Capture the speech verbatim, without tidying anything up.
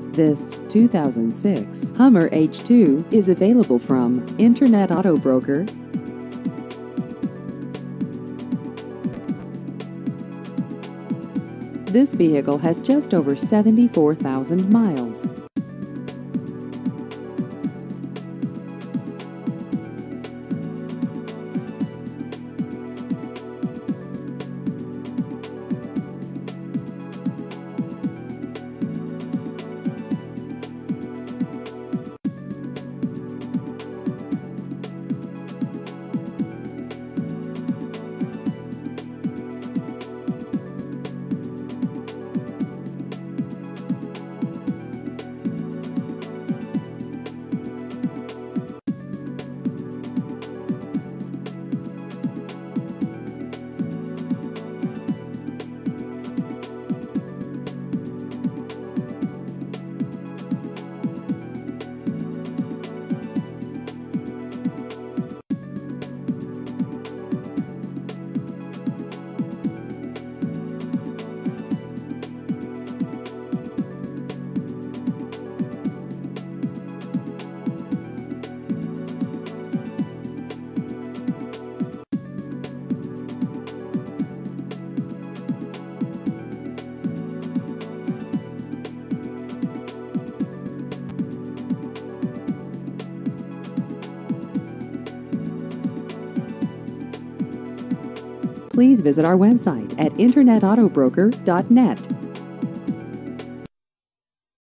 This two thousand six Hummer H two is available from Internet Auto Broker. This vehicle has just over seventy-four thousand miles. Please visit our website at internet auto broker dot net.